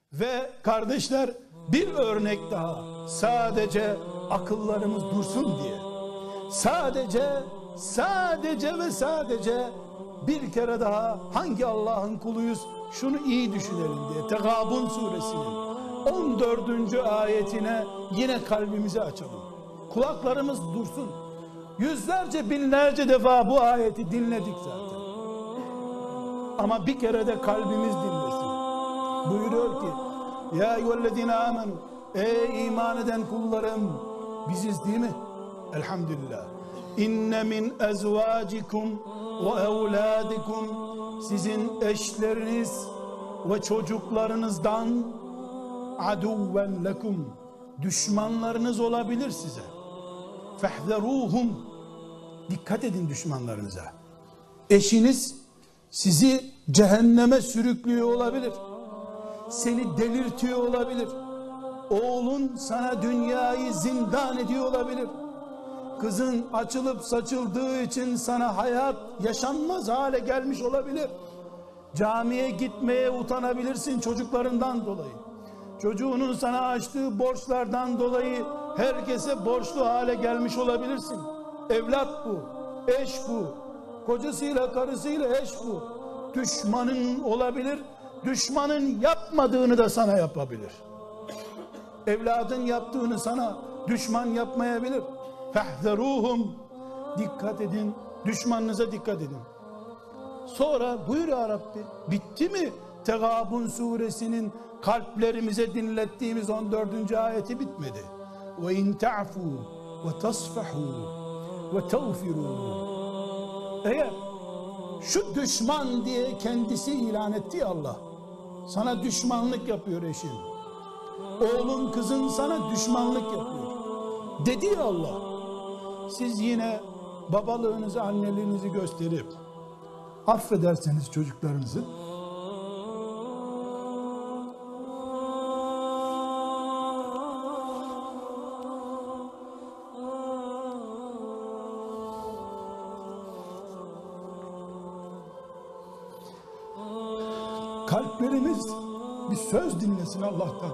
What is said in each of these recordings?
Ve kardeşler, bir örnek daha, sadece akıllarımız dursun diye, sadece ve sadece bir kere daha hangi Allah'ın kuluyuz şunu iyi düşünelim diye Tegabun suresinin 14. ayetine yine kalbimizi açalım. Kulaklarımız dursun. Yüzlerce binlerce defa bu ayeti dinledik zaten. Ama bir kere de kalbimiz dinlesin. Buyuruyor ki: Ya eyyühellezine amenu, ey iman eden kullarım, biziz değil mi? Elhamdülillah. İnne min ezvacikum ve evladikum, sizin eşleriniz ve çocuklarınızdan aduven lekum, düşmanlarınız olabilir size. Fehzeruhum, dikkat edin düşmanlarınıza. Eşiniz sizi cehenneme sürüklüyor olabilir. Seni delirtiyor olabilir. Oğlun sana dünyayı zindan ediyor olabilir. Kızın açılıp saçıldığı için sana hayat yaşanmaz hale gelmiş olabilir. Camiye gitmeye utanabilirsin çocuklarından dolayı. Çocuğunun sana açtığı borçlardan dolayı herkese borçlu hale gelmiş olabilirsin. Evlat bu, eş bu, kocasıyla karısıyla eş bu. Düşmanın olabilir, düşmanın yapmadığını da sana yapabilir. Evladın yaptığını sana düşman yapmayabilir. Fehzeruhum, dikkat edin, düşmanınıza dikkat edin. Sonra buyur ya Rabbi, bitti mi Tegabun suresinin kalplerimize dinlettiğimiz 14. ayeti bitmedi. Ve in ta'fu ve tasfahu ve tağfiru. Eğer şu düşman diye kendisi ilan etti Allah, sana düşmanlık yapıyor eşin, oğlun kızın sana düşmanlık yapıyor dedi ya Allah, siz yine babalığınızı, anneliğinizi gösterip affederseniz çocuklarınızı, kalplerimiz bir söz dinlesin Allah'tan.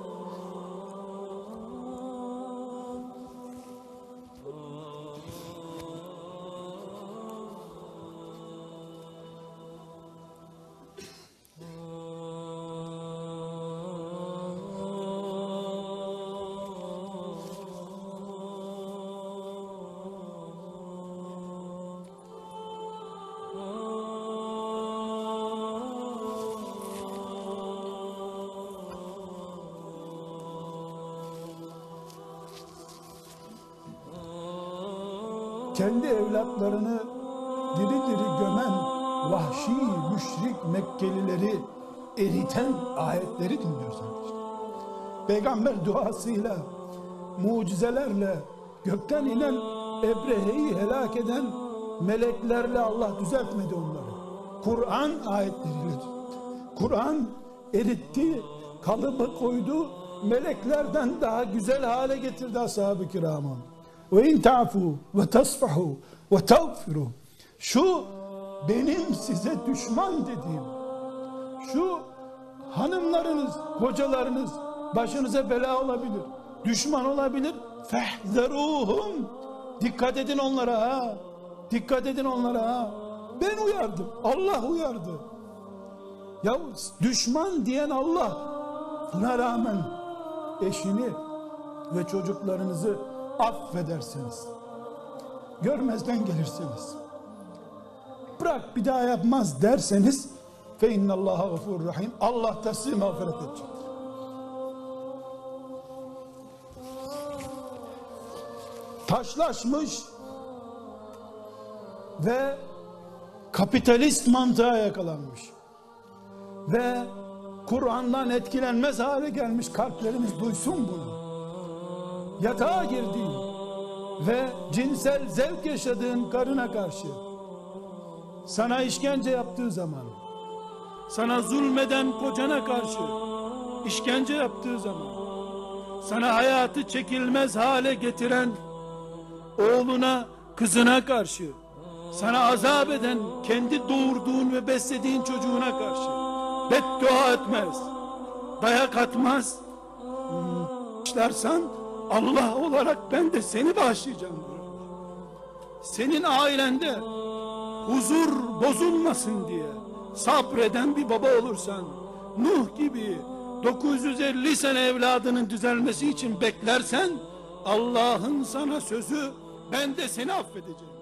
Kendi evlatlarını diri diri gömen vahşi, müşrik Mekkelileri eriten ayetleri dinliyorsan işte. Peygamber duasıyla, mucizelerle, gökten inen Ebrehe'yi helak eden meleklerle Allah düzeltmedi onları. Kur'an ayetleriyle. Kur'an eritti, kalıba koydu, meleklerden daha güzel hale getirdi ashab-ı kiramı. Ve in ta'fu ve tasfahu ve tağfiru. Şu benim size düşman dediğim, şu hanımlarınız, kocalarınız başınıza bela olabilir, düşman olabilir. Fehzeruhum, dikkat edin onlara ha, dikkat edin onlara ha. Ben uyardım, Allah uyardı. Ya düşman diyen Allah, buna rağmen eşini ve çocuklarınızı affedersiniz, görmezden gelirseniz, bırak bir daha yapmaz derseniz, fe innallaha gafurur rahim, Allah da sizi mağfiret edecektir. Taşlaşmış ve kapitalist mantığa yakalanmış ve Kur'an'dan etkilenmez hale gelmiş kalplerimiz duysun bunu. Yatağa girdiğin ve cinsel zevk yaşadığın karına karşı sana işkence yaptığı zaman, sana zulmeden kocana karşı işkence yaptığı zaman, sana hayatı çekilmez hale getiren oğluna, kızına karşı, sana azap eden kendi doğurduğun ve beslediğin çocuğuna karşı beddua etmez. dayak atmaz, bağışlarsan Allah olarak ben de seni bağışlayacağım diyor Allah. Senin ailende huzur bozulmasın diye sabreden bir baba olursan, Nuh gibi 950 sene evladının düzelmesi için beklersen, Allah'ın sana sözü, ben de seni affedeceğim.